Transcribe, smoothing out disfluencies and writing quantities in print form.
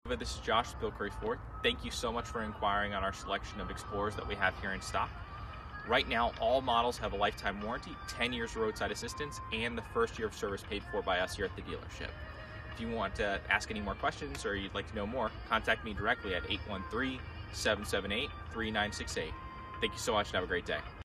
This is Josh, Bill Currie Ford. Thank you so much for inquiring on our selection of Explorers that we have here in stock. Right now, all models have a lifetime warranty, 10 years roadside assistance, and the first year of service paid for by us here at the dealership. If you want to ask any more questions or you'd like to know more, contact me directly at 813-778-3968. Thank you so much and have a great day.